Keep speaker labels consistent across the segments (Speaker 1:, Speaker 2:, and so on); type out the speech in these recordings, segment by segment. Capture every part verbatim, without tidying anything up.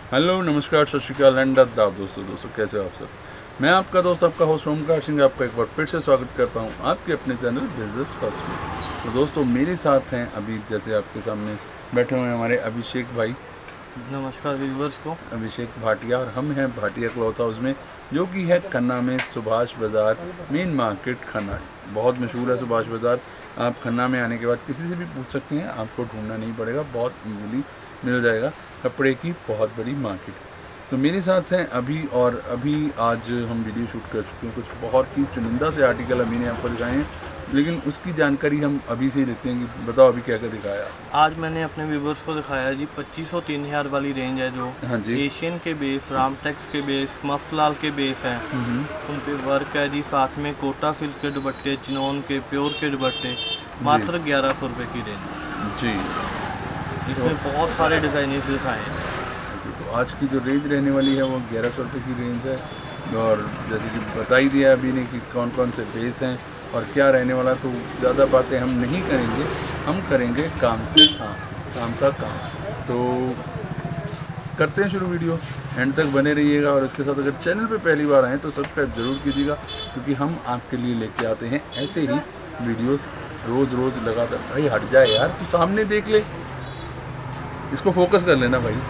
Speaker 1: Hello नमस्कार सत श्रीकाल and आदाब दोस्तों दोस्तों कैसे हो आप सब। मैं आपका दोस्त आपका होस्ट ओमकार सिंह आपका एक बार फिर से स्वागत करता हूं आपके अपने चैनल बिजनेस फर्स्ट में। तो दोस्तों मेरे साथ हैं अभी जैसे आपके सामने बैठे हुए हैं हमारे अभिषेक भाई।
Speaker 2: नमस्कार व्यूअर्स को।
Speaker 1: अभिषेक भाटिया और हम हैं भाटिया क्लॉथ हाउस में, जो कि है खन्ना में सुभाष बाज़ार मेन मार्केट खन्ना। बहुत मशहूर है सुभाष बाज़ार। आप खन्ना में आने के बाद किसी से भी पूछ सकते हैं, आपको ढूंढना नहीं पड़ेगा, बहुत ईजिली मिल जाएगा। कपड़े की बहुत बड़ी मार्केट। तो मेरे साथ हैं अभी, और अभी आज हम वीडियो शूट कर चुके हैं। कुछ बहुत ही चुनिंदा से आर्टिकल अभी ने आपको दिखाए हैं, लेकिन उसकी जानकारी हम अभी से ही लेते हैं कि बताओ अभी क्या क्या दिखाया।
Speaker 2: आज मैंने अपने व्यूअर्स को दिखाया जी पच्चीस सौ तीन हज़ार वाली रेंज है जो
Speaker 1: हाँ जी,
Speaker 2: एशियन के बेस, रामटेक्स के बेस, मफलाल के बेस हैं। उन पे वर्क है जी, साथ में कोटा सिल्क के दुपट्टे, चिनोन के प्योर के दुपट्टे, मात्र ग्यारह सौ रुपये की रेंज
Speaker 1: जी।
Speaker 2: इसमें बहुत सारे डिज़ाइनर्स दिखाए हैं।
Speaker 1: तो आज की जो रेंज रहने वाली है वो ग्यारह सौ रुपये की रेंज है। और जैसे कि बता ही दिया अभी ने कि कौन कौन से बेस हैं और क्या रहने वाला, तो ज़्यादा बातें हम नहीं करेंगे, हम करेंगे काम से काम, काम का काम। तो करते हैं शुरू वीडियो, एंड तक बने रहिएगा। और इसके साथ अगर चैनल पे पहली बार आएँ तो सब्सक्राइब ज़रूर कीजिएगा, क्योंकि हम आपके लिए लेके आते हैं ऐसे ही वीडियोस रोज़ रोज़ लगातार। भाई हट जाए यार, तू सामने देख ले, इसको फोकस कर लेना भाई।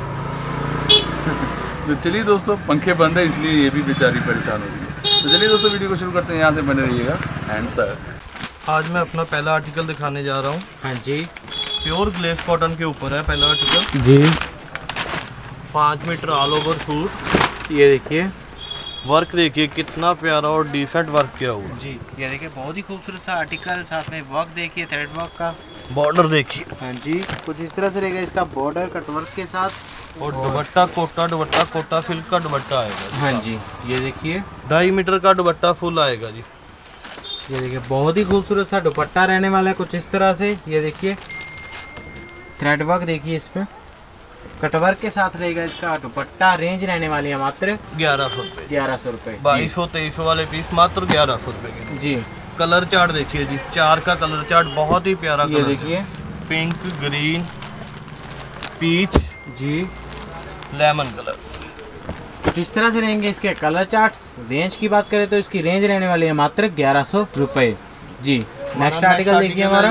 Speaker 1: तो चलिए दोस्तों, पंखे बंद है इसलिए ये भी बेचारी परेशान हो रही है। तो चलिए दोस्तों वीडियो को शुरू करते हैं, यहाँ से बने रहिएगा एंड तक।
Speaker 2: आज मैं अपना पहला आर्टिकल दिखाने जा रहा हूँ।
Speaker 3: हाँ जी,
Speaker 2: प्योर ग्लेस कॉटन के ऊपर है पहला आर्टिकल
Speaker 3: जी।
Speaker 2: पाँच मीटर ऑल ओवर सूट।
Speaker 3: ये देखिए,
Speaker 2: वर्क देखिए कितना प्यारा और डिसेंट वर्क किया हुआ।
Speaker 3: जी ये देखिए, बहुत ही खूबसूरत सा आर्टिकल, साथ में वर्क देखिए, थ्रेड वर्क का।
Speaker 2: बॉर्डर देखिए,
Speaker 3: हाँ जी, कुछ इस तरह से रहेगा इसका बॉर्डर कटवर्क के साथ।
Speaker 2: और दुपट्टा कोटा दुपट्टा कोटा सिल्क का दुपट्टा आएगा।
Speaker 3: हाँ जी, ये देखिए,
Speaker 2: ढाई मीटर का दुपट्टा फुल आएगा जी।
Speaker 3: ये देखिए, बहुत ही खूबसूरत सा दुपट्टा रहने वाला है कुछ इस तरह से। ये देखिए, थ्रेड वर्क देखिए, इस पे कटवर्क के साथ रहेगा इसका दुपट्टा। रेंज रहने वाली है मात्र
Speaker 2: ग्यारह सौ रुपये
Speaker 3: ग्यारह सौ रुपये
Speaker 2: बाईस सौ तेईस सौ वाले पीस मात्र ग्यारह सौ रुपये के
Speaker 3: जी।
Speaker 2: कलर चार्ट देखिए जी, चार का कलर चार्ट बहुत ही प्यारा।
Speaker 3: ये देखिए,
Speaker 2: पिंक, ग्रीन, पीच
Speaker 3: जी,
Speaker 2: लेमन कलर,
Speaker 3: कुछ इस तरह से रहेंगे इसके कलर चार्ट्स। रेंज की बात करें तो इसकी रेंज रहने वाली है मात्र ग्यारह सौ रुपये जी। नेक्स्ट आर्टिकल देखिए हमारा,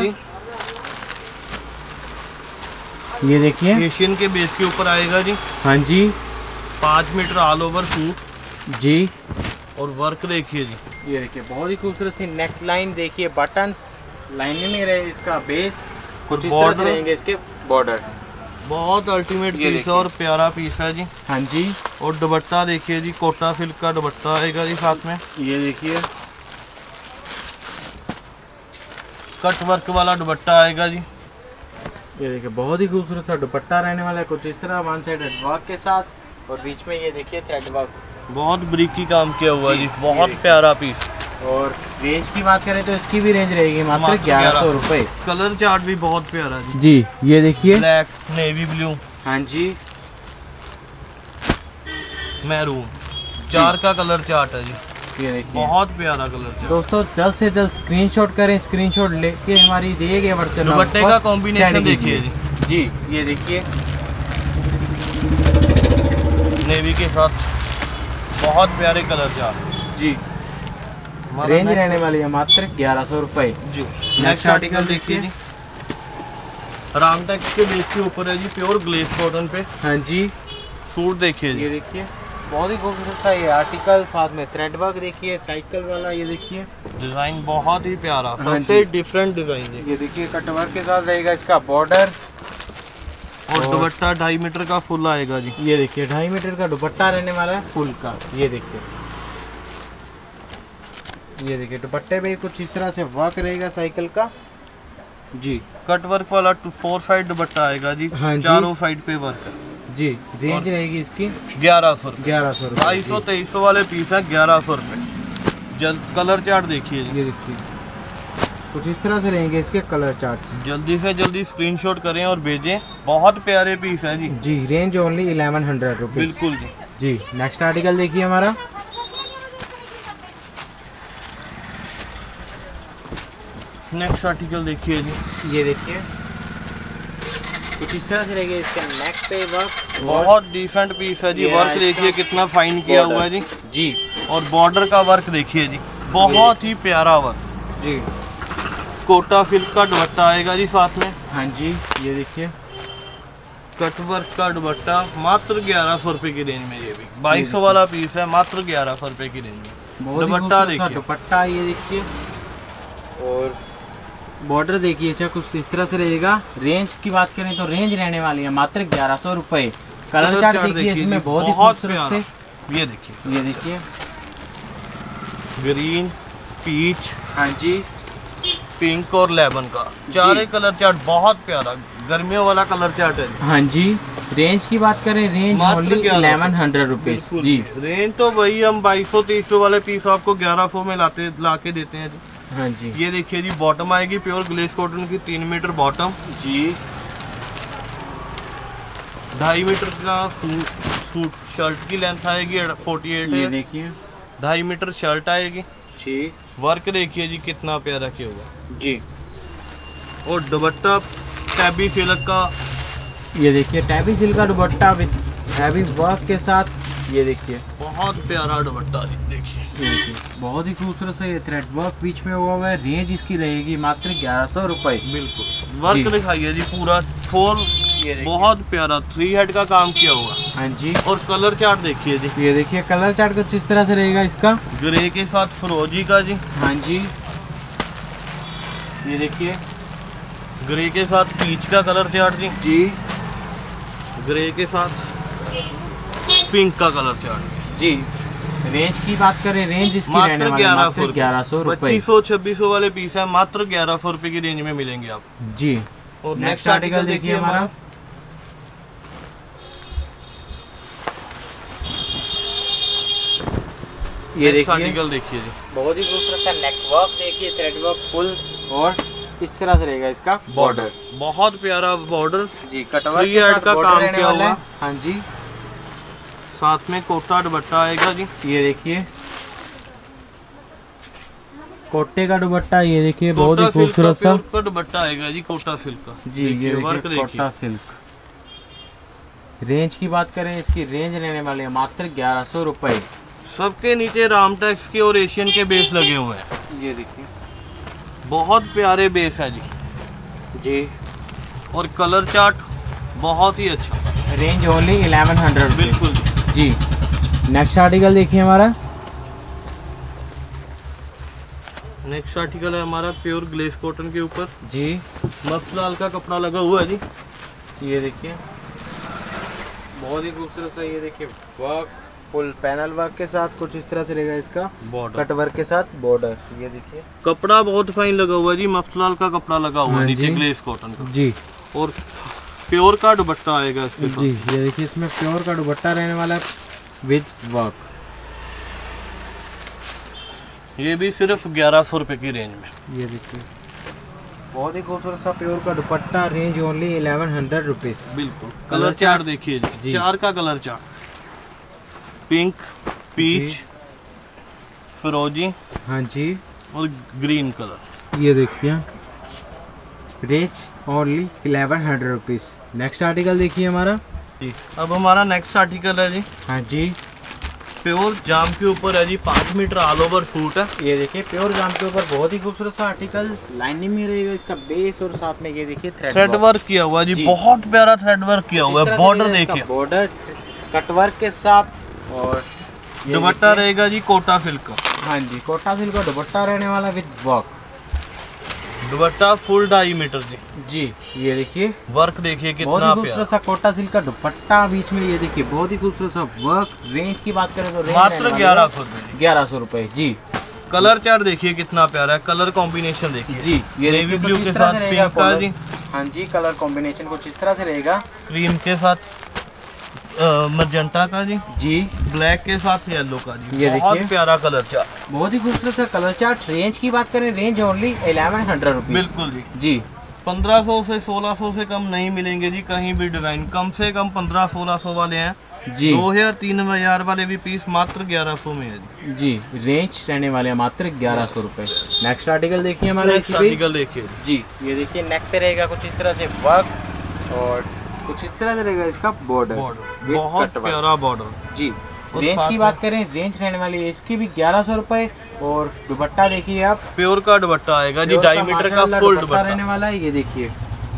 Speaker 3: ये देखिए,
Speaker 2: एशियन के बेस के ऊपर आएगा जी।
Speaker 3: हाँ जी,
Speaker 2: पाँच मीटर ऑल ओवर सूट
Speaker 3: जी।
Speaker 2: और वर्क देखिए जी,
Speaker 3: ये देखिए, बहुत ही खूबसूरत सी नेक लाइन देखिए, बटन्स लाइनिंग में रहे इसका बेस। कुछ इस तरह से रहेंगे इसके बॉर्डर।
Speaker 2: बहुत अल्टीमेट
Speaker 3: ये
Speaker 2: पीस है और प्यारा पीस है जी।
Speaker 3: हाँ जी,
Speaker 2: और दुपट्टा देखिए जी, कोटा सिल्क का दुपट्टा आएगा जी साथ में।
Speaker 3: ये देखिए,
Speaker 2: कट वर्क वाला दुपट्टा आएगा जी।
Speaker 3: ये देखिए, बहुत ही खूबसूरत सा दुपट्टा रहने वाला है कुछ इस तरह, वन साइडेड वर्क के साथ। और बीच में ये देखिए थ्रेड वर्क,
Speaker 2: बहुत ब्रिकी काम किया हुआ है
Speaker 3: जी,
Speaker 2: जी, बहुत
Speaker 3: ये
Speaker 2: प्यारा पीस।
Speaker 3: और रेंज की बात करें तो इसकी भी रेंज रहेगी मात्र ग्यारह सौ रुपये।
Speaker 2: कलर चार्ट भी बहुत प्यारा जी।
Speaker 3: जी, ये देखिए,
Speaker 2: ब्लैक, नेवी ब्लू,
Speaker 3: हाँ जी,
Speaker 2: मैरून, चार का कलर चार्ट है जी।
Speaker 3: ये देखिए,
Speaker 2: बहुत प्यारा कलर चार्ट।
Speaker 3: दोस्तों जल्द से जल्द स्क्रीनशॉट करें, स्क्रीनशॉट लेके हमारी दिए गए व्हाट्सएप नंबर
Speaker 2: दुपट्टे
Speaker 3: पर
Speaker 2: का कॉम्बिनेशन
Speaker 3: send
Speaker 2: देखिए
Speaker 3: कीजिए।
Speaker 2: जी,
Speaker 3: जी, ये देखिए,
Speaker 2: नेवी के साथ बहुत प्यारे कलर चार्ट
Speaker 3: जी।
Speaker 2: हमारा
Speaker 3: रेंज
Speaker 2: next-
Speaker 3: रहने वाली है मात्र ग्यारह सौ रुपये
Speaker 2: जी।
Speaker 3: नेक्स्ट
Speaker 2: नेक्स्ट
Speaker 3: आर्टिकल
Speaker 2: आर्टिकल देखिए जी, रामटेक्स के बेस के ऊपर है जी, प्योर ग्लेस कॉटन पे
Speaker 3: हाँ जी,
Speaker 2: सूट देखिए
Speaker 3: ये
Speaker 2: जी।
Speaker 3: देखिए, बहुत ही खूबसूरत सा ये आर्टिकल, साथ में थ्रेड वर्क देखिए, साइकिल वाला। ये देखिए,
Speaker 2: डिजाइन बहुत ही प्यारा,
Speaker 3: हाँ
Speaker 2: सबसे
Speaker 3: जी।
Speaker 2: डिफरेंट डिजाइन है।
Speaker 3: ये देखिए, कटवर्क के साथ रहेगा इसका बॉर्डर।
Speaker 2: और दुपट्टा ढाई मीटर का फुल आएगा जी।
Speaker 3: ये देखिए, ढाई मीटर का दुपट्टा रहने वाला है फुल का। ये देखिए, ये देखिए, दुपट्टे पे कुछ इस तरह से वर्क रहेगा साइकिल का जी।
Speaker 2: कट वर्क वाला फोर साइड दुपट्टा आएगा जी।
Speaker 3: हाँ जी।
Speaker 2: चारों साइड पे वर्क है
Speaker 3: जी। रेंज रहेगी इसकी
Speaker 2: ग्यारह सौ रुपये
Speaker 3: ग्यारह सौ रुपये
Speaker 2: बाईस सौ तेईस सौ वाले पीस है ग्यारह सौ रुपये। जल्द कलर चार्ट देखिए जी,
Speaker 3: ये देखिए, कुछ इस तरह से रहेंगे इसके कलर चार्ट्स।
Speaker 2: जल्दी से जल्दी स्क्रीनशॉट करें और भेजें, बहुत प्यारे पीस हैं जी।
Speaker 3: जी, range only eleven hundred rupees.
Speaker 2: बिल्कुल जी।
Speaker 3: जी, नेक्स्ट आर्टिकल देखिए हमारा,
Speaker 2: नेक्स्ट आर्टिकल देखिए जी,
Speaker 3: ये देखिए, कुछ इस तरह से रहेगा इसके नेक पे वर्क।
Speaker 2: बहुत डिसेंट पीस है जी।
Speaker 3: ये
Speaker 2: वर्क
Speaker 3: है
Speaker 2: देखिए
Speaker 3: इसका
Speaker 2: कितना फाइन किया हुआ है जी
Speaker 3: जी।
Speaker 2: और बॉर्डर का वर्क देखिए जी, बहुत ही प्यारा वर्क
Speaker 3: जी।
Speaker 2: कोटा सिल्क का दुपट्टा आएगा जी साथ में।
Speaker 3: हाँ जी, ये देखिए
Speaker 2: कट वर्क का दुपट्टा मात्र ग्यारह सौ रुपए की रेंज में। ये भी बाईस सौ वाला पीस है, मात्र ग्यारह सौ रुपए की रेंज में। दुपट्टा देखिए,
Speaker 3: दुपट्टा ये देखिए और बॉर्डर देखिए अच्छा कुछ इस तरह से रहेगा। रेंज की बात करें तो रेंज रहने वाली है मात्र ग्यारह सौ रुपए। कलर चार्ट देखिए इसमें बहुत ही खूबसूरत से।
Speaker 2: ये देखिए,
Speaker 3: ये देखिए
Speaker 2: ग्रीन, पीच,
Speaker 3: हाँ जी,
Speaker 2: पिंक और लेमन का चारे कलर चार्ट बहुत प्यारा गर्मियों वाला कलर चार्ट है।
Speaker 3: हाँ जी। रेंज की बात करें range only eleven hundred rupees जी।
Speaker 2: रेंज तो वही हम बाईस सौ तेईस सौ वाले पीस आपको ग्यारह सौ में लाते ला के देते हैं जी।
Speaker 3: हाँ जी।
Speaker 2: ये देखिए जी, बॉटम आएगी प्योर ग्लेस कॉटन की, तीन मीटर बॉटम
Speaker 3: जी,
Speaker 2: ढाई मीटर का सूट सूट शर्ट की लेंथ आएगी फोर्टी एट।
Speaker 3: ये देखिए
Speaker 2: ढाई मीटर शर्ट आएगी
Speaker 3: जी।
Speaker 2: वर्क देखिए जी कितना प्यारा किया हुआ
Speaker 3: जी।
Speaker 2: और दुपट्टा टैबी सिल्क का,
Speaker 3: ये देखिए टैबी सिल्क का दुपट्टा विद हैवी वर्क के साथ। ये देखिए
Speaker 2: बहुत प्यारा दुपट्टा जी, देखिए
Speaker 3: ये देखिए बहुत ही खूबसूरत से ये थ्रेड वर्क बीच में हुआ हुआ है। रेंज इसकी रहेगी मात्र ग्यारह सौ रुपए।
Speaker 2: बिल्कुल वर्क दिखाइए जी पूरा फोर, बहुत प्यारा थ्री हेड का काम किया हुआ।
Speaker 3: हाँ जी।
Speaker 2: और कलर चार्ट देखिए जी,
Speaker 3: ये देखिए कलर चार्ट कुछ इस तरह से रहेगा इसका,
Speaker 2: ग्रे के साथ फिरोजी का जी।
Speaker 3: हाँ जी। ये देखिए
Speaker 2: ग्रे के साथ पीच का कलर चार्ट जी
Speaker 3: जी।
Speaker 2: ग्रे के साथ पिंक का कलर चार्ट
Speaker 3: जी। रेंज की बात करें रेंज इसकी रहने
Speaker 2: मात्र
Speaker 3: वाली है
Speaker 2: ग्यारह सौ
Speaker 3: मात्र ग्यारह सौ रुपए।
Speaker 2: पच्चीस सौ छब्बीस सौ वाले पीस है, मात्र ग्यारह सौ रुपए की रेंज में मिलेंगे आप
Speaker 3: जी।
Speaker 2: और
Speaker 3: नेक्स्ट आर्टिकल देखिए हमारा, ये देखिए
Speaker 2: आर्टिकल देखिए जी,
Speaker 3: बहुत ही खूबसूरत सा नेक वर्क देखिए, थ्रेड वर्क फुल और इस तरह से रहेगा इसका बॉर्डर।
Speaker 2: बहुत प्यारा बॉर्डर
Speaker 3: जी, कटवर्क
Speaker 2: थ्री हेड का काम किया हुआ।
Speaker 3: हाँ जी।
Speaker 2: साथ में कोटा दुपट्टा आएगा जी।
Speaker 3: ये देखिए कोटे का दुपट्टा, ये देखिए बहुत ही खूबसूरत सा
Speaker 2: दुपट्टा आएगा जी, कोटा सिल्क का
Speaker 3: जी। ये देखिए कोटा सिल्क। रेंज की बात करें इसकी रेंज रहने वाली है मात्र ग्यारह सौ रुपए।
Speaker 2: सबके नीचे रामटेक्स के और एशियन के बेस लगे हुए हैं।
Speaker 3: ये देखिए
Speaker 2: बहुत प्यारे बेस है जी
Speaker 3: जी।
Speaker 2: और कलर चार्ट बहुत ही अच्छा।
Speaker 3: रेंज ओनली इलेवन हंड्रेड
Speaker 2: बिल्कुल
Speaker 3: जी। नेक्स्ट आर्टिकल देखिए हमारा,
Speaker 2: नेक्स्ट आर्टिकल है हमारा प्योर ग्लेस कॉटन के ऊपर
Speaker 3: जी।
Speaker 2: मफलाल का कपड़ा लगा हुआ है जी।
Speaker 3: ये देखिए बहुत ही खूबसूरत सा, ये देखिए वर्क फुल पैनल वर्क के साथ कुछ इस तरह से रहेगा इसका
Speaker 2: बॉर्डर,
Speaker 3: कट वर्क के साथ बॉर्डर। ये देखिए
Speaker 2: कपड़ा बहुत फाइन लगा हुआ है जी, मफलाल का कपड़ा लगा हुआ है
Speaker 3: हाँ
Speaker 2: नीचे
Speaker 3: जी।
Speaker 2: ग्लेस कॉटन का
Speaker 3: जी।
Speaker 2: और प्योर का दुपट्टा आएगा इसके साथ।
Speaker 3: जी। ये देखिए इसमें प्योर का दुपट्टा रहने वाला है विद वर्क।
Speaker 2: ये भी सिर्फ ग्यारह सौ रुपए की रेंज में।
Speaker 3: ये देखिए बहुत ही खूबसूरत सा प्योर का दुपट्टा, range only eleven hundred rupees.
Speaker 2: बिल्कुल कलर चार्ट देखिए जी,
Speaker 3: जी।
Speaker 2: चार का कलर चार्ट, पिंक, पीच, फिरोजी
Speaker 3: हाँ जी
Speaker 2: और ग्रीन कलर।
Speaker 3: ये देखिए range only eleven hundred rupees. Next article देखिए हमारा
Speaker 2: जी। अब हमारा नेक्स्ट आर्टिकल है जी
Speaker 3: हाँ जी।
Speaker 2: प्योर जाम के ऊपर है जी, पाँच मीटर ऑल ओवर सूट है।
Speaker 3: ये देखिए प्योर जाम के ऊपर बहुत ही खूबसूरत सा आर्टिकल, लाइनिंग में रहेगा इसका बेस और साथ में ये देखिए
Speaker 2: थ्रेड वर्क किया हुआ है जी,
Speaker 3: जी।
Speaker 2: बहुत प्यारा थ्रेड वर्क किया हुआ है। बॉर्डर देखिए,
Speaker 3: बॉर्डर कट वर्क के साथ और
Speaker 2: दुपट्टा रहेगा जी कोटा सिल्क का।
Speaker 3: हाँ जी, कोटा सिल्क का दुपट्टा रहने वाला विद वर्क।
Speaker 2: दुपट्टा फुल ढाई मीटर जी
Speaker 3: जी। ये देखिए
Speaker 2: वर्क देखिए
Speaker 3: बहुत
Speaker 2: कितना
Speaker 3: ही
Speaker 2: प्यारा,
Speaker 3: खूबसूरत सा कोटा सिल्क का दुपट्टा बीच में। ये देखिए बहुत ही खूबसूरत सा वर्क। रेंज की बात करें तो रेंज
Speaker 2: मात्र ग्यारह सौ रुपए
Speaker 3: ग्यारह सौ रुपए जी।
Speaker 2: कलर चार्ट देखिए कितना प्यारा है, कलर कॉम्बिनेशन देखिए
Speaker 3: जी। ये
Speaker 2: नेवी
Speaker 3: देखिए
Speaker 2: ब्लू
Speaker 3: कुछ
Speaker 2: के
Speaker 3: इस तरह
Speaker 2: साथ
Speaker 3: से रहेगा
Speaker 2: पिंक का
Speaker 3: कलर।
Speaker 2: जी,
Speaker 3: हाँ जी, कलर कॉम्बिनेशन कुछ इस तरह से रहेगा,
Speaker 2: क्रीम के साथ मजेंटा का जी,
Speaker 3: जी।
Speaker 2: ब्लैक के साथ येलो का जी।
Speaker 3: ये
Speaker 2: बहुत
Speaker 3: देखिए
Speaker 2: प्यारा कलर चार्ट,
Speaker 3: बहुत ही खूबसूरत सा कलर चार्ट। रेंज की बात करें range only eleven hundred rupees.
Speaker 2: बिल्कुल जी।
Speaker 3: जी।
Speaker 2: पंद्रह सौ से सोलह सौ से कम नहीं मिलेंगे जी कहीं भी डिजाइन, कम से कम पंद्रह सोलह सौ वाले हैं
Speaker 3: जी।
Speaker 2: दो हजार तीन हजार वाले भी पीस मात्र ग्यारह सौ में है जी।
Speaker 3: जी। रेंज रहने वाले हैं मात्र ग्यारह सौ रुपए। नेक्स्ट आर्टिकल देखिए हमारा
Speaker 2: नेक्स्ट
Speaker 3: इसी पे।
Speaker 2: आर्टिकल देखिए
Speaker 3: जी। ये देखिए नेक पे रहेगा कुछ इस तरह से वर्क और कुछ इस तरह से रहेगा इसका बॉर्डर,
Speaker 2: बॉर्डर बहुत प्यारा बॉर्डर
Speaker 3: जी। रेंज की बात करें, रेंज रहने वाली है इसकी भी ग्यारह सौ रुपए। और दुपट्टा देखिए आप,
Speaker 2: प्योर का दुपट्टा आएगा जी, ढाई मीटर का फुल दुपट्टा
Speaker 3: रहने वाला है। ये देखिए,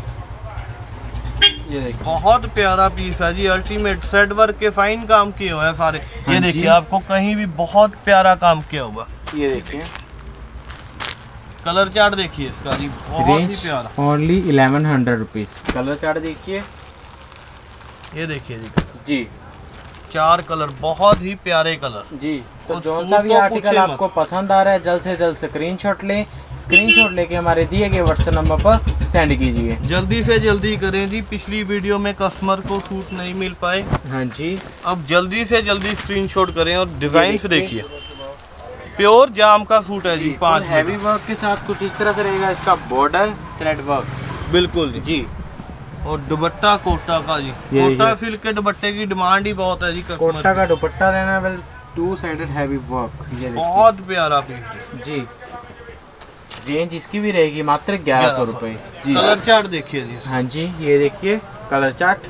Speaker 3: ये देखिए
Speaker 2: बहुत प्यारा पीस है जी, अल्टीमेट थ्रेड वर्क के फाइन काम किए हुए हैं सारे।
Speaker 3: हाँ
Speaker 2: ये देखिए आपको कहीं भी बहुत प्यारा काम किया हुआ।
Speaker 3: ये देखिए
Speaker 2: कलर चार्ट देखिए इसका जी, बहुत ही प्यारा।
Speaker 3: Only eleven hundred rupees. Colour chart देखिए,
Speaker 2: ये देखिए जी
Speaker 3: जी
Speaker 2: चार कलर, बहुत ही प्यारे कलर
Speaker 3: जी। तो
Speaker 2: और
Speaker 3: जो
Speaker 2: सूट
Speaker 3: सा भी
Speaker 2: तो
Speaker 3: आर्टिकल
Speaker 2: पूछिए
Speaker 3: आपको पसंद आ रहा है, जल्द से जल्द स्क्रीनशॉट लें। स्क्रीनशॉट लेके हमारे दिए गए व्हाट्सएप नंबर पर सेंड कीजिए।
Speaker 2: जल्दी से जल्दी करें जी, पिछली वीडियो में कस्टमर को सूट नहीं मिल पाए,
Speaker 3: हाँ जी।
Speaker 2: अब जल्दी से जल्दी स्क्रीनशॉट करें। और डिजाइन
Speaker 3: देखिए।
Speaker 2: देखिए, प्योर जाम का सूट है जी, पाँच
Speaker 3: हैवी वर्क के साथ कुछ इस तरह से रहेगा इसका बॉर्डर, थ्रेड वर्क
Speaker 2: बिल्कुल जी।
Speaker 3: जी।
Speaker 2: और दुपट्टा कोटा का जी,
Speaker 3: ये
Speaker 2: कोटा
Speaker 3: देखिए।
Speaker 2: सिल्क के दुपट्टे की डिमांड ही बहुत है जी कस्टमर
Speaker 3: कोटा
Speaker 2: की।
Speaker 3: का दुपट्टा रहना है, टू साइडेड हैवी वर्क। ये देखिए
Speaker 2: बहुत प्यारा पीस
Speaker 3: जी। रेंज इसकी भी रहेगी मात्र ग्यारह सौ रुपए जी।
Speaker 2: कलर चार्ट देखिए जी,
Speaker 3: हाँ जी, ये देखिए कलर चार्ट,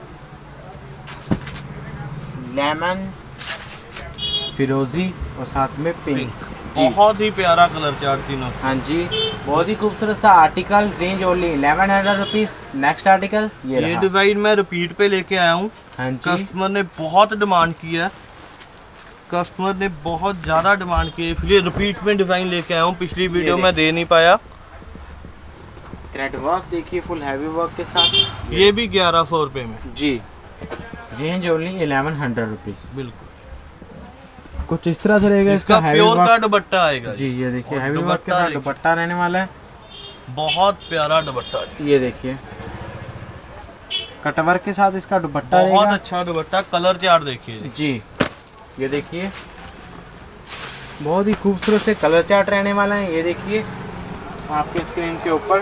Speaker 3: लेमन, फिरोजी और साथ में पिंक जी।
Speaker 2: बहुत ही प्यारा कलर चार्ट तीनों।
Speaker 3: हाँ जी, बहुत ही खूबसूरत सा article. Range only eleven hundred rupees. Next article ये
Speaker 2: ये
Speaker 3: रहा।
Speaker 2: डिजाइन मैं रिपीट पे लेके आया हूँ,
Speaker 3: हाँ जी,
Speaker 2: कस्टमर ने बहुत डिमांड किया है, कस्टमर ने बहुत ज़्यादा डिमांड की है, इसलिए रिपीट में डिज़ाइन लेके आया हूँ। पिछली वीडियो में दे नहीं पाया।
Speaker 3: थ्रेड वर्क देखिए, फुल हैवी वर्क के साथ।
Speaker 2: ये भी ग्यारह सौ रुपये में
Speaker 3: जी। Range only eleven hundred rupees.
Speaker 2: बिल्कुल।
Speaker 3: कुछ इस तरह से रहेगा
Speaker 2: इसका
Speaker 3: इसका हैवी
Speaker 2: प्योर का
Speaker 3: वर्क
Speaker 2: दुपट्टा आएगा
Speaker 3: जी। ये देखिए
Speaker 2: और
Speaker 3: हैवी वर्क के
Speaker 2: दुपट्टा
Speaker 3: साथ
Speaker 2: देखिए।
Speaker 3: दुपट्टा रहने वाला है।
Speaker 2: बहुत प्यारा दुपट्टा जी,
Speaker 3: ये देखिए कटवर्क के साथ इसका दुपट्टा
Speaker 2: बहुत
Speaker 3: रहेगा
Speaker 2: अच्छा दुपट्टा। कलर चार्ट देखिए जी,
Speaker 3: जी। ये देखिए बहुत ही खूबसूरत से कलर चार्ट रहने वाला है। ये देखिए आपके स्क्रीन के ऊपर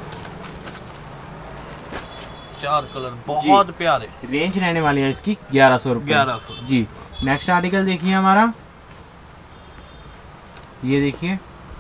Speaker 2: चार कलर बहुत प्यारे।
Speaker 3: रेंज रहने वाली है इसकी ग्यारह सौ रुपये
Speaker 2: ग्यारह सौ
Speaker 3: जी। नेक्स्ट आर्टिकल देखिए हमारा, ये देखिए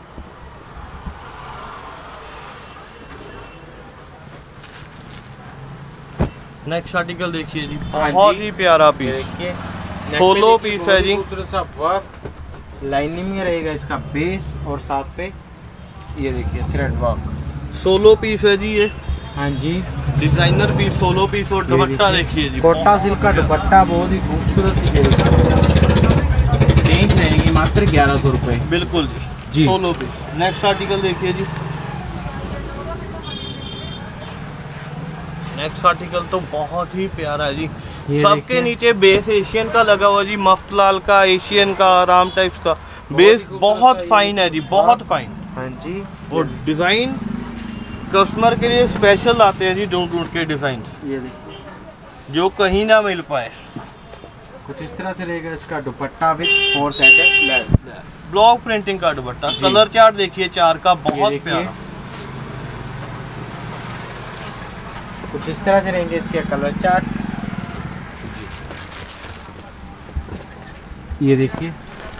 Speaker 2: नेक्स्ट आर्टिकल देखिए जी,
Speaker 3: हाँ
Speaker 2: बहुत
Speaker 3: जी।
Speaker 2: ही प्यारा
Speaker 3: ये
Speaker 2: पीस।
Speaker 3: देखिए
Speaker 2: सोलो पीस है जी,
Speaker 3: खूबसूरत सा वर्क, लाइनिंग में रहेगा इसका बेस और साथ पे ये देखिए थ्रेड वर्क।
Speaker 2: सोलो पीस है जी ये,
Speaker 3: हाँ जी,
Speaker 2: डिजाइनर पीस सोलो पीस। और
Speaker 3: ये
Speaker 2: दुपट्टा देखिए जी,
Speaker 3: कोटा सिल्क का दुपट्टा बहुत ही खूबसूरत। ये रेंज रहेगी मात्र ग्यारह सौ रुपये
Speaker 2: बिल्कुल जी,
Speaker 3: जी।
Speaker 2: Solo piece. नेक्स्ट आर्टिकल देखिए जी, नेक्स्ट आर्टिकल तो बहुत ही प्यारा है जी।
Speaker 3: ये
Speaker 2: सबके
Speaker 3: देखिए।
Speaker 2: नीचे बेस एशियन का लगा हुआ जी, मफ्तलाल का, एशियन का, राम टाइप्स का बेस बहुत फाइन है जी, बहुत फाइन।
Speaker 3: हाँ जी,
Speaker 2: और डिजाइन कस्टमर के लिए स्पेशल आते हैं जी, ढूंढ ढूंढ के डिजाइन
Speaker 3: ये देखिए
Speaker 2: जो कहीं ना मिल पाए।
Speaker 3: कुछ इस तरह से रहेगा इसका दुपट्टा with four sided lace.
Speaker 2: Block printing का दुपट्टा।
Speaker 3: जी।
Speaker 2: कलर चार्ट देखिए चार का,
Speaker 3: ये
Speaker 2: बहुत
Speaker 3: देखिए।
Speaker 2: प्यारा।
Speaker 3: कुछ इस तरह से रहेंगे इसके कलर चार्ट्स। ये देखिए,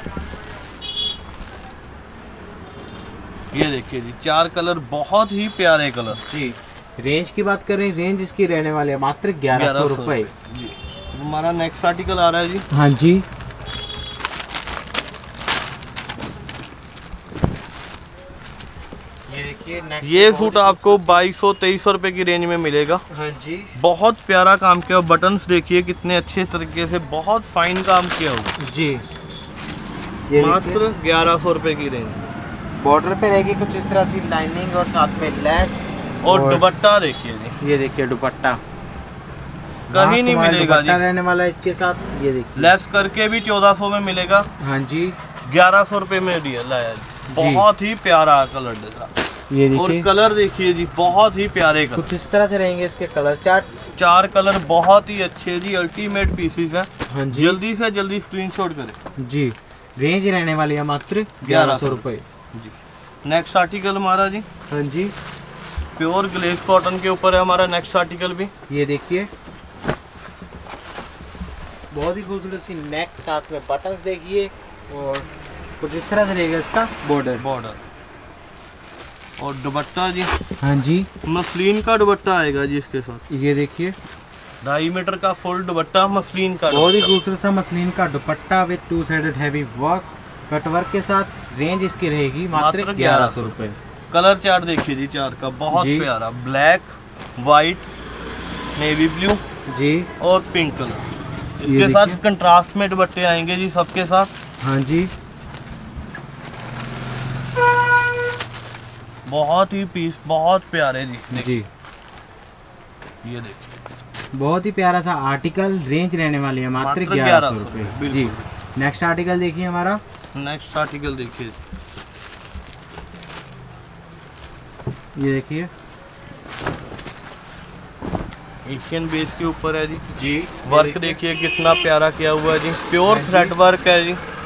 Speaker 2: ये देखिए जी चार कलर, बहुत ही प्यारे कलर
Speaker 3: जी। रेंज की बात करें, रेंज इसकी रहने वाली है मात्र ग्यारह सौ रुपये
Speaker 2: जी। हमारा नेक्स्ट आर्टिकल आ रहा है जी,
Speaker 3: हाँ जी, ये देखिए next
Speaker 2: ये
Speaker 3: बहुत
Speaker 2: सूट
Speaker 3: ही
Speaker 2: आपको
Speaker 3: खूबसूरत-
Speaker 2: बाईस सौ तेईस सौ रुपए की रेंज में मिलेगा।
Speaker 3: हाँ जी,
Speaker 2: बहुत प्यारा काम किया। बटन्स देखिए कितने अच्छे तरीके से, बहुत फाइन काम किया हुआ।
Speaker 3: जी। ये
Speaker 2: मात्र ग्यारह सौ रुपए की रेंज।
Speaker 3: बॉर्डर पे रहेगी कुछ इस तरह सी लाइनिंग और साथ में लेस।
Speaker 2: और दुपट्टा देखिए जी,
Speaker 3: ये देखिए दुपट्टा
Speaker 2: कहीं नहीं मिलेगा जी।
Speaker 3: रहने वाला है इसके साथ। ये देखिए
Speaker 2: लेस करके भी चौदह सौ में मिलेगा,
Speaker 3: हाँ जी,
Speaker 2: ग्यारह सौ रुपए में दिया लाया जी। बहुत ही प्यारा कलर देगा।
Speaker 3: ये
Speaker 2: और
Speaker 3: देखिए
Speaker 2: कलर देखिए जी, बहुत ही प्यारे कलर।
Speaker 3: कुछ इस तरह से रहेंगे इसके कलर चार्ट्स।
Speaker 2: चार कलर बहुत ही अच्छे जी, अल्टीमेट पीसीस है।
Speaker 3: हाँ जी,
Speaker 2: जल्दी से जल्दी स्क्रीनशॉट करें
Speaker 3: जी। रेंज रहने वाली है मात्र ग्यारह सौ रुपये
Speaker 2: जी। नेक्स्ट आर्टिकल हमारा जी,
Speaker 3: हाँ जी,
Speaker 2: प्योर ग्लेज कॉटन के ऊपर है हमारा नेक्स्ट आर्टिकल भी।
Speaker 3: ये देखिए बहुत ही खूबसूरत सी नेक, साथ में बटन्स देखिए और कुछ इस तरह से रहेगा इसका बॉर्डर।
Speaker 2: बॉर्डर और दुपट्टा जी,
Speaker 3: हाँ जी,
Speaker 2: मसलिन का दुपट्टा आएगा जी इसके साथ।
Speaker 3: ये देखिए
Speaker 2: ढाई मीटर का फुल दुपट्टा मसलिन का
Speaker 3: बहुत ही
Speaker 2: दुपट्टा।
Speaker 3: खूबसूरत सा मसलिन का दुपट्टा with two sided heavy work cutwork के साथ। रेंज इसकी रहेगी मात्र
Speaker 2: मात्र
Speaker 3: ग्यारह सौ रुपये।
Speaker 2: कलर चार्ट देखिए जी चार का बहुत
Speaker 3: जी।
Speaker 2: प्यारा, ब्लैक, वाइट, नेवी ब्लू
Speaker 3: जी,
Speaker 2: और पिंक कलर।
Speaker 3: ये
Speaker 2: इसके साथ
Speaker 3: देखिए।
Speaker 2: कंट्रास्ट में दुपट्टे आएंगे जी सबके साथ।
Speaker 3: हाँ जी,
Speaker 2: बहुत ही पीस बहुत प्यारे जी।
Speaker 3: जी
Speaker 2: ये देखिए
Speaker 3: बहुत ही प्यारा सा आर्टिकल। रेंज रहने वाली है मात्र
Speaker 2: मात्र
Speaker 3: ग्यारह
Speaker 2: ग्यारह
Speaker 3: सौ
Speaker 2: सौ
Speaker 3: रुपये।
Speaker 2: बिल्कुल।
Speaker 3: जी, नेक्स्ट आर्टिकल देखिए हमारा।
Speaker 2: नेक्स्ट आर्टिकल देखिए,
Speaker 3: ये देखिए
Speaker 2: एशियन बेस के ऊपर है जी।
Speaker 3: जी,
Speaker 2: वर्क देखिए कितना प्यारा किया हुआ है जी, प्योर
Speaker 3: हाँ जी।
Speaker 2: थ्रेड वर्क है जी।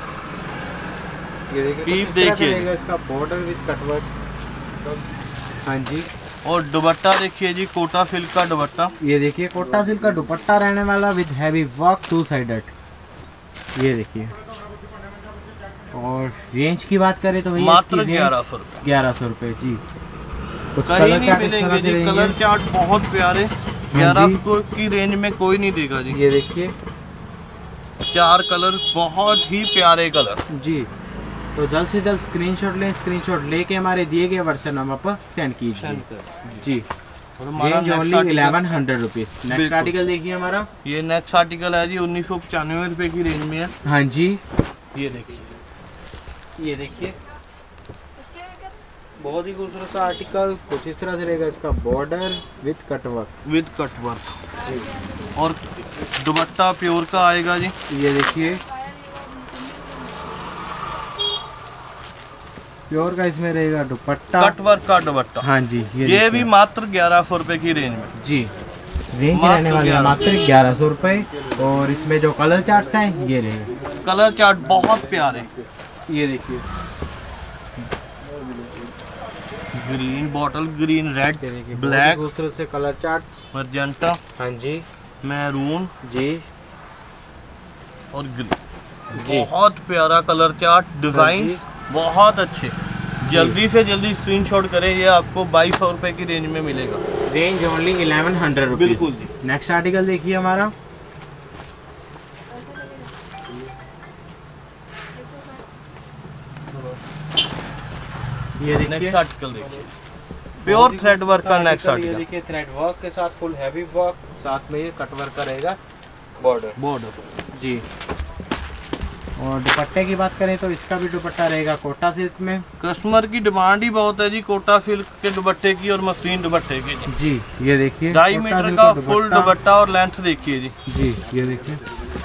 Speaker 3: ये देखिए
Speaker 2: पीस
Speaker 3: कुछ इस तरह
Speaker 2: देखिए।
Speaker 3: से रहेगा इसका बॉर्डर विद कटवर्क। हाँ जी,
Speaker 2: और दुपट्टा देखिए जी, कोटा सिल्क का दुपट्टा।
Speaker 3: ये देखिए कोटा सिल्क का दुपट्टा रहने वाला with heavy work two sided. ये देखिए, और रेंज की बात करें तो भैया
Speaker 2: मात्र ग्यारह सौ रुपये।
Speaker 3: ग्यारह सौ रुपये। जी, कुछ
Speaker 2: कहीं
Speaker 3: कलर
Speaker 2: नहीं
Speaker 3: चार्ट इस
Speaker 2: मिलेंगे
Speaker 3: तरह से
Speaker 2: जी, कलर
Speaker 3: रहेंगे।
Speaker 2: चार्ट बहुत प्यारे। ग्यारह सौ की रेंज में कोई नहीं देगा जी।
Speaker 3: ये देखिए
Speaker 2: चार कलर बहुत ही प्यारे कलर।
Speaker 3: जी, तो जल्द से जल्द स्क्रीनशॉट लें। स्क्रीनशॉट लेके हमारे दिए गए व्हाट्सएप नंबर पर सेंड कीजिए। जी,
Speaker 2: और हमारा
Speaker 3: range
Speaker 2: next
Speaker 3: only
Speaker 2: article-
Speaker 3: eleven hundred rupees. Next
Speaker 2: बिल्कुल।
Speaker 3: आर्टिकल देखिए हमारा।
Speaker 2: ये नेक्स्ट आर्टिकल है जी, उन्नीस सौ पचानवे रुपये की रेंज में है।
Speaker 3: हाँ जी,
Speaker 2: ये देखिए,
Speaker 3: ये देखिए बहुत ही खूबसूरत सा आर्टिकल। कुछ इस तरह से रहेगा इसका border with cutwork.
Speaker 2: With cut work.
Speaker 3: जी,
Speaker 2: और दुपट्टा प्योर का आएगा जी।
Speaker 3: ये देखिए प्योर का इसमें रहेगा दुपट्टा।
Speaker 2: कट वर्क का दुपट्टा।
Speaker 3: हाँ जी, ये
Speaker 2: ये
Speaker 3: देखिए।
Speaker 2: भी मात्र ग्यारह सौ रुपये की रेंज में।
Speaker 3: जी, रेंज
Speaker 2: मात्र
Speaker 3: रहने वाली है
Speaker 2: ग्यारह।
Speaker 3: मात्र ग्यारह सौ रुपये। और इसमें जो कलर चार्ट्स हैं ये रहे।
Speaker 2: कलर चार्ट बहुत प्यारे,
Speaker 3: ये देखिए
Speaker 2: ग्रीन, बॉटल ग्रीन, रेड,
Speaker 3: ये देखिए
Speaker 2: ब्लैक,
Speaker 3: बहुत ही खूबसूरत से कलर चार्ट्स।
Speaker 2: मजेंटा,
Speaker 3: हाँ जी,
Speaker 2: मैरून
Speaker 3: जी,
Speaker 2: और ग्रीन।
Speaker 3: जी।
Speaker 2: बहुत प्यारा कलर चार्ट, डिजाइन
Speaker 3: जी।
Speaker 2: बहुत अच्छे। जल्दी से जल्दी स्क्रीनशॉट करें, ये आपको बाईस सौ रुपये की रेंज में मिलेगा।
Speaker 3: Range only eleven hundred rupees.
Speaker 2: बिल्कुल जी।
Speaker 3: नेक्स्ट आर्टिकल देखिए हमारा। ये देखिए
Speaker 2: नेक्स्ट आर्टिकल देखिए, प्योर थ्रेड वर्क का नेक्स्ट
Speaker 3: ये
Speaker 2: आर्टिकल।
Speaker 3: देखिए थ्रेड वर्क के साथ फुल हैवी वर्क, साथ में ये कट वर्क का रहेगा बॉर्डर।
Speaker 2: बॉर्डर
Speaker 3: जी, और दुपट्टे की बात करें तो इसका भी दुपट्टा रहेगा कोटा सिल्क में।
Speaker 2: कस्टमर की डिमांड ही बहुत है जी, कोटा सिल्क के दुपट्टे की और मसलिन दुपट्टे की जी।
Speaker 3: जी, ये देखिए
Speaker 2: ढाई
Speaker 3: कोटा
Speaker 2: मीटर
Speaker 3: सिल्क
Speaker 2: का फुल दुपट्टा और लेंथ देखिए जी।
Speaker 3: जी, ये देखिए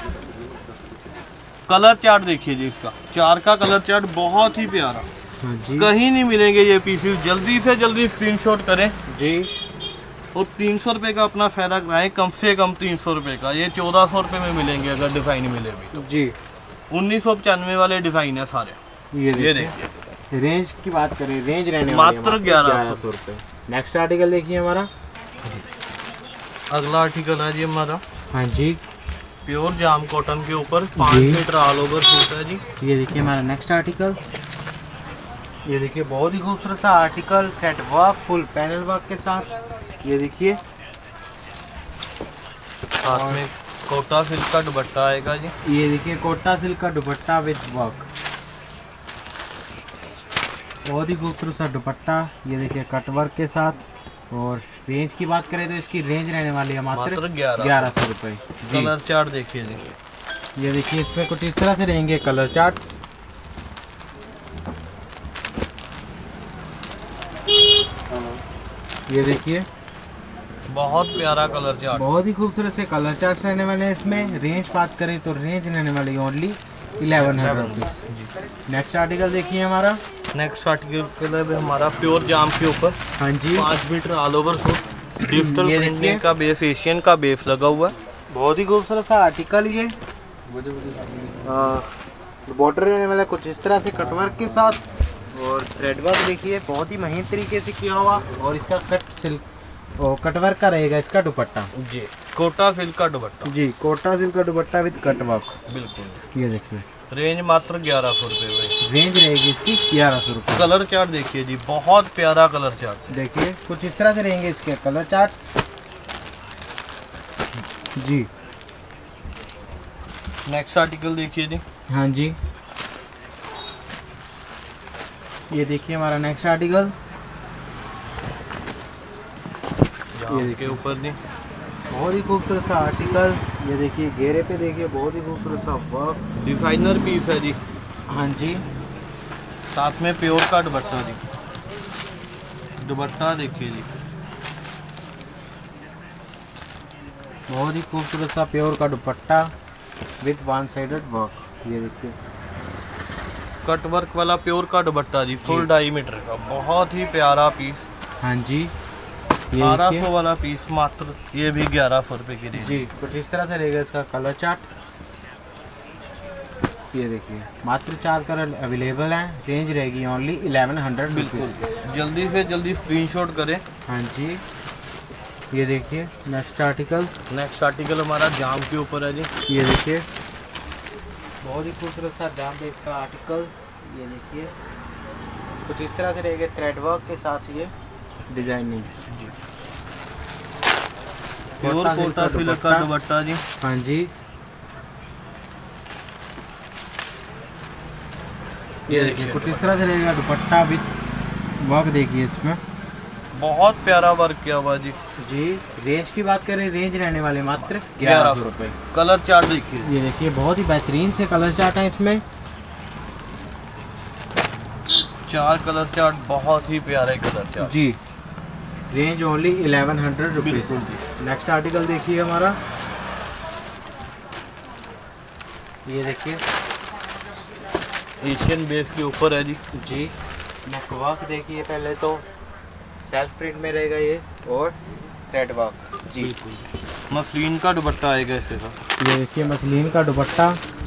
Speaker 2: कलर चार्ट देखिए जी, इसका चार का कलर चार्ट बहुत ही प्यारा।
Speaker 3: हाँ जी,
Speaker 2: कहीं नहीं मिलेंगे ये पीसेस, जल्दी से जल्दी स्क्रीनशॉट करें
Speaker 3: जी,
Speaker 2: और तीन सौ रुपये का अपना फायदा कराएं, कम से कम तीन सौ रुपये का। ये चौदह सौ रुपये में मिलेंगे अगर डिज़ाइन मिले भी तो।
Speaker 3: जी,
Speaker 2: उन्नीस सौ पचानवे वाले डिज़ाइन है सारे।
Speaker 3: ये
Speaker 2: ये
Speaker 3: देखिए
Speaker 2: देखिए,
Speaker 3: रेंज की बात करें, रेंज रहने वाली है
Speaker 2: मात्र ग्यारह
Speaker 3: सौ रुपये। नेक्स्ट आर्टिकल देखिए हमारा।
Speaker 2: अगला आर्टिकल है जी हमारा,
Speaker 3: हाँ जी,
Speaker 2: प्योर जाम कॉटन के ऊपर पाँच
Speaker 3: जी।
Speaker 2: मीटर ऑल ओवर सूट है जी।
Speaker 3: ये देखिए हमारा नेक्स्ट आर्टिकल। ये देखिए बहुत ही खूबसूरत सा article, thread work, full panel work के साथ। ये देखिए
Speaker 2: साथ में कोटा सिल्क का दुपट्टा आएगा जी।
Speaker 3: ये देखिए कोटा सिल्क का दुपट्टा विद वर्क, बहुत ही खूबसूरत सा दुपट्टा। ये देखिए कट वर्क के साथ। और रेंज की बात करें तो इसकी रेंज रहने वाली है मात्र
Speaker 2: मात्र ग्यारह
Speaker 3: ग्यारह सौ रुपये। जी,
Speaker 2: कलर चार्ट देखिए जी,
Speaker 3: ये देखिए इसमें कुछ इस तरह से रहेंगे कलर चार्ट्स। ये देखिए
Speaker 2: बहुत प्यारा कलर चार्ट।
Speaker 3: बहुत ही खूबसूरत से कलर चार्ट्स रहने वाले हैं इसमें। रेंज बात करें तो रेंज रहने वाली है only eleven hundred rupees. Next article देखिए हमारा।
Speaker 2: नेक्स्ट आर्टिकल है हमारा प्योर जाम के ऊपर
Speaker 3: हाँ जी,
Speaker 2: पाँच metre all over suit, digital
Speaker 3: ये
Speaker 2: प्रिंटिंग
Speaker 3: देखिए।
Speaker 2: का बेस, एशियन का बेस लगा हुआ है।
Speaker 3: बहुत ही खूबसूरत सा आर्टिकल ये। बॉर्डर रहने वाला कुछ इस तरह से कटवर्क के साथ। और थ्रेड वर्क देखिए बहुत ही महीन तरीके से किया हुआ। और इसका कट सिल्क और कटवर्क का रहेगा इसका दुपट्टा।
Speaker 2: जी, कोटा सिल्क का दुपट्टा।
Speaker 3: जी, कोटा सिल्क का दुपट्टा विद कटवर्क।
Speaker 2: बिल्कुल।
Speaker 3: ये देखिए
Speaker 2: रेंज मात्र ग्यारह सौ रुपये भाई।
Speaker 3: रेंज रहेगी इसकी ग्यारह सौ रुपये।
Speaker 2: कलर चार्ट देखिए जी, बहुत प्यारा कलर चार्ट।
Speaker 3: देखिए कुछ इस तरह से रहेंगे इसके कलर चार्ट्स जी।
Speaker 2: नेक्स्ट आर्टिकल देखिए जी।
Speaker 3: हाँ जी, ये देखिए हमारा नेक्स्ट आर्टिकल।
Speaker 2: ये के ऊपर जी
Speaker 3: बहुत ही खूबसूरत सा आर्टिकल। ये देखिए घेरे पे देखिए बहुत ही खूबसूरत सा वर्क।
Speaker 2: डिजाइनर पीस है जी।
Speaker 3: हाँ जी,
Speaker 2: साथ में प्योर का दुपट्टा जी। दुपट्टा देखिए जी,
Speaker 3: बहुत ही खूबसूरत सा प्योर का दुपट्टा विथ वन साइडेड वर्क। ये देखिए
Speaker 2: कट वर्क वाला प्योर का दुपट्टा जी, फुल ढाई मीटर का, बहुत ही प्यारा पीस।
Speaker 3: हाँ जी, ये
Speaker 2: बारह
Speaker 3: देखिए
Speaker 2: सौ वाला पीस मात्र, ये भी ग्यारह सौ रुपये की रेंज
Speaker 3: जी। कुछ इस तरह से रहेगा इसका कलर चार्ट। ये देखिए मात्र चार कलर अवेलेबल हैं। रेंज रहेगी ओनली इलेवन हंड्रेड
Speaker 2: बिल्कुल। जल्दी से जल्दी स्क्रीनशॉट करें।
Speaker 3: हाँ जी, ये देखिए नेक्स्ट आर्टिकल।
Speaker 2: नेक्स्ट आर्टिकल हमारा जाम के ऊपर है जी।
Speaker 3: ये देखिए बहुत ही खूबसूरत सा जाम पे इसका आर्टिकल। ये देखिए कुछ इस तरह से रहेगा थ्रेड वर्क के साथ ये डिजाइनिंग।
Speaker 2: प्योर कोटा सिल्क का दुपट्टा जी।
Speaker 3: हाँ जी, ये देखिए कुछ इस तरह से रहेगा दुपट्टा विद वर्क। देखिए इसमें
Speaker 2: बहुत प्यारा वर्क किया हुआ जी।
Speaker 3: जी, रेंज की बात करें, रेंज रहने वाले मात्र
Speaker 2: ग्यारह
Speaker 3: ग्यारह
Speaker 2: सौ
Speaker 3: सौ रुपये।
Speaker 2: कलर चार्ट देखिए,
Speaker 3: ये देखिए बहुत ही बेहतरीन से कलर चार्ट है इसमें।
Speaker 2: चार कलर चार्ट, बहुत ही प्यारे कलर चार्ट
Speaker 3: जी। Range only eleven hundred rupees.
Speaker 2: बिल्कुल जी।
Speaker 3: नेक्स्ट आर्टिकल देखिए हमारा। ये देखिए
Speaker 2: एशियन बेस के ऊपर है जी।
Speaker 3: जी, नेक वर्क देखिए पहले तो सेल्फ प्रिंट में रहेगा ये, और थ्रेड वर्क जी।
Speaker 2: बिल्कुल मसलिन का दुपट्टा आएगा इसके साथ।
Speaker 3: ये देखिए मसलिन का दुपट्टा।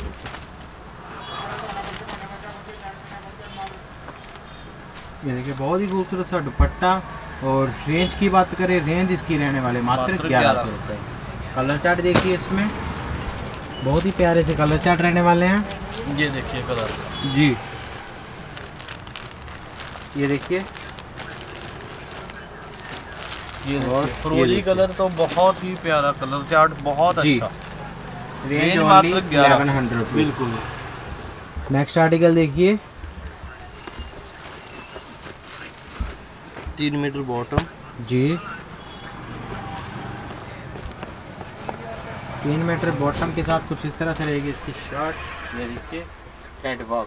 Speaker 3: ये देखिए बहुत ही खूबसूरत सा दुपट्टा। और रेंज की बात करें, रेंज इसकी रहने वाले मात्र ग्यारह सौ रुपये। कलर चार्ट देखिए इसमें, बहुत ही प्यारे से कलर चार्ट रहने वाले हैं।
Speaker 2: ये देखिए कलर
Speaker 3: जी, ये देखिए
Speaker 2: ये
Speaker 3: और
Speaker 2: फ्रोजी कलर तो बहुत ही प्यारा कलर चार्ट, बहुत
Speaker 3: जी।
Speaker 2: अच्छा।
Speaker 3: रेंज
Speaker 2: मात्र
Speaker 3: ओनली
Speaker 2: ग्यारह
Speaker 3: इलेवन हंड्रेड।
Speaker 2: बिल्कुल।
Speaker 3: नेक्स्ट आर्टिकल देखिए।
Speaker 2: तीन मीटर बॉटम
Speaker 3: जी, तीन मीटर बॉटम के साथ कुछ इस तरह से रहेगी इसकी शर्ट। ये देखिए थ्रेड वर्क।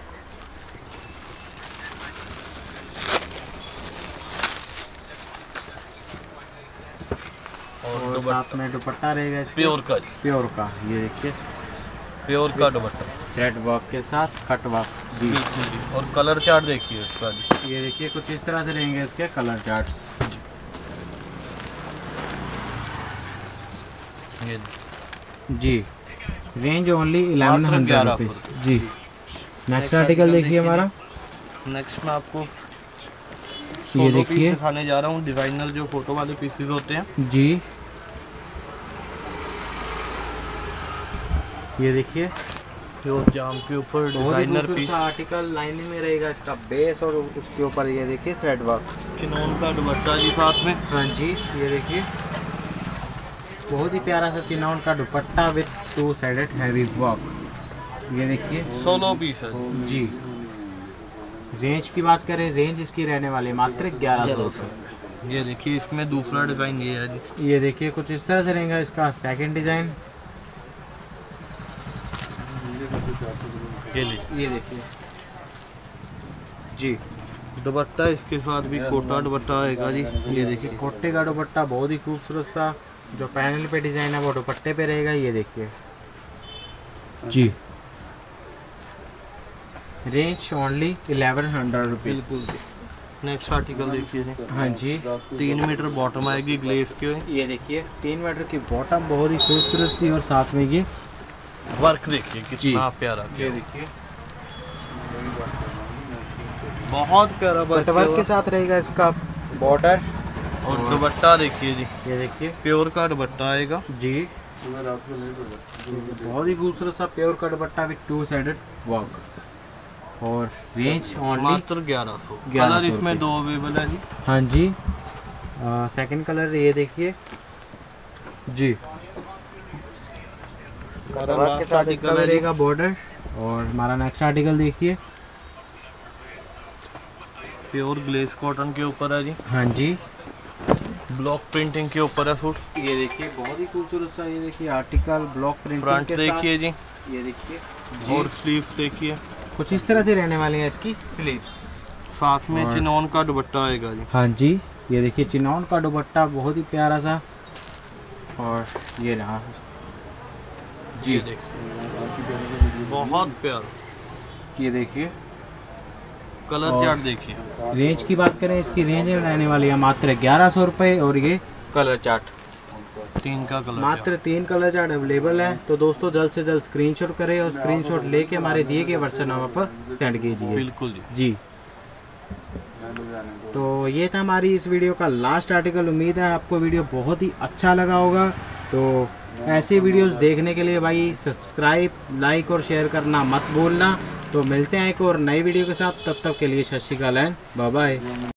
Speaker 3: और साथ में दुपट्टा रहेगा इसका
Speaker 2: प्योर का जी,
Speaker 3: प्योर का। ये देखिए
Speaker 2: प्योर का दुपट्टा
Speaker 3: थ्रेड वर्क के साथ कट वर्क जी।
Speaker 2: बिल्कुल जी। और कलर चार्ट देखिए इसका जी।
Speaker 3: ये देखिए कुछ इस तरह से रहेंगे इसके कलर चार्ट्स।
Speaker 2: ये
Speaker 3: जी, range only eleven hundred rupees जी। नेक्स्ट आर्टिकल देखिए हमारा।
Speaker 2: नेक्स्ट में आपको
Speaker 3: ये देखिए
Speaker 2: दिखाने जा रहा हूँ, डिजाइनर जो फोटो वाले पीसेस होते हैं
Speaker 3: जी। ये देखिए
Speaker 2: प्योर जाम के ऊपर डिजाइनर पीस।
Speaker 3: आर्टिकल लाइनिंग में रहेगा इसका बेस, और उसके ऊपर ये देखिए थ्रेड वर्क।
Speaker 2: चिनोन का दुपट्टा जी साथ में।
Speaker 3: हाँ जी, ये देखिए बहुत ही प्यारा सा चिनौन का दुपट्टा with two sided heavy work. ये देखिए
Speaker 2: सोलो पीस है
Speaker 3: जी। रेंज की बात करें, रेंज इसकी रहने वाली मात्र ग्यारह सौ रुपये।
Speaker 2: ये देखिए इसमें दूसरा डिजाइन ये है जी।
Speaker 3: ये देखिए कुछ इस तरह से रहेगा इसका सेकंड डिजाइन।
Speaker 2: ये लीजिए,
Speaker 3: ये देखिए जी।
Speaker 2: दुपट्टा इसके साथ भी कोटा दुपट्टा आएगा जी।
Speaker 3: ये देखिए कोटे का दुपट्टा, बहुत ही खूबसूरत सा। जो पैनल पे डिजाइन है वो दुपट्टे पे रहेगा। ये देखिए जी। Range only eleven hundred rupees.
Speaker 2: बिल्कुल। नेक्स्ट आर्टिकल देखिए जी।
Speaker 3: हाँ जी,
Speaker 2: तीन मीटर बॉटम आएगी ग्लेस के।
Speaker 3: ये देखिए तीन मीटर की बॉटम, बहुत ही खूबसूरत सी। और साथ में ये
Speaker 2: वर्क देखिए कितना प्यारा।
Speaker 3: ये देखिए
Speaker 2: बहुत प्यारा वर्क
Speaker 3: वर्क के साथ रहेगा इसका बॉर्डर।
Speaker 2: और दुपट्टा देखिए जी।
Speaker 3: ये देखिए
Speaker 2: प्योर का दुपट्टा आएगा
Speaker 3: जी।
Speaker 1: सुबह रात को लेट हो जाता है।
Speaker 3: बहुत ही खूबसूरत सा प्योर का दुपट्टा विद टू साइडेड वर्क और रेंज ओनली
Speaker 2: मात्र ग्यारह सौ।
Speaker 3: ग्यारह
Speaker 2: कलर
Speaker 3: सौ
Speaker 2: इसमें
Speaker 3: रुपये।
Speaker 2: दो अवेलेबल है जी।
Speaker 3: हाँ जी, सेकंड कलर ये देखिए जी, के साथ इसका रहेगा बॉर्डर। और हमारा नेक्स्ट आर्टिकल देखिए,
Speaker 2: प्योर ग्लेस कॉटन के ऊपर है जी।
Speaker 3: हाँ जी,
Speaker 2: ब्लॉक प्रिंटिंग के ऊपर है सूट।
Speaker 3: ये देखिए बहुत ही खूबसूरत सा, ये देखिए आर्टिकल ब्लॉक प्रिंटिंग
Speaker 2: फ्रंट
Speaker 3: के साथ।
Speaker 2: देखिए जी,
Speaker 3: ये देखिए
Speaker 2: और स्लीव्स देखिए,
Speaker 3: कुछ इस तरह से रहने वाली है इसकी स्लीव्स।
Speaker 2: साथ में
Speaker 3: और-
Speaker 2: चिनोन का दुपट्टा आएगा जी।
Speaker 3: हाँ जी, ये देखिए चिनौन का दुपट्टा बहुत ही प्यारा सा। और ये रहा जी,
Speaker 2: ये देखिए बहुत प्यारा।
Speaker 3: ये देखिए
Speaker 2: कलर
Speaker 3: और-
Speaker 2: चार्ट देखिए।
Speaker 3: रेंज की बात करें, इसकी रेंज रहने वाली है मात्र ग्यारह सौ रुपये। और ये कलर चार्ट
Speaker 2: तीन का कलर
Speaker 3: मात्र तीन कलर चार्ट अवेलेबल है। तो दोस्तों जल्द से जल्द स्क्रीनशॉट करें और स्क्रीनशॉट लेके हमारे दिए गए व्हाट्सएप नंबर पर सेंड
Speaker 2: चार्ट।
Speaker 3: कीजिए
Speaker 2: बिल्कुल जी।
Speaker 3: जी। तो ये था हमारी इस वीडियो का लास्ट आर्टिकल। उम्मीद है आपको वीडियो बहुत ही अच्छा लगा होगा। तो ऐसे वीडियोस देखने के लिए भाई सब्सक्राइब, लाइक और शेयर करना मत भूलना। तो मिलते हैं एक और नई वीडियो के साथ, तब तक के लिए सत श्री अकाल एंड बाय बाय।